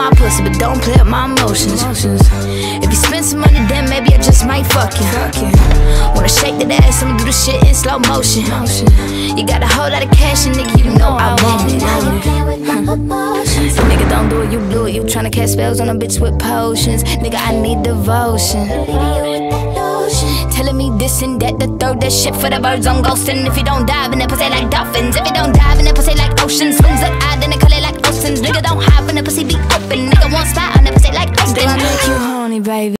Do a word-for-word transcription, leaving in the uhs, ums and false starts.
my pussy, but don't play up my emotions. If you spend some money, then maybe I just might fuck you. Wanna shake that ass, I'ma do the shit in slow motion. You got a whole lot of cash, and nigga, you know I want it. Nigga, don't do it, you blew it. You tryna cast spells on a bitch with potions. Nigga, I need devotion. Telling me this and that, to throw that shit for the birds on ghosting. If you don't dive in that pussy like dolphins, if you don't dive in that pussy like oceans, swings look odd, then they call it like oceans. Nigga, don't hide when the pussy be open. Nigga, won't slide on that pussy like Austin. I make you horny, baby.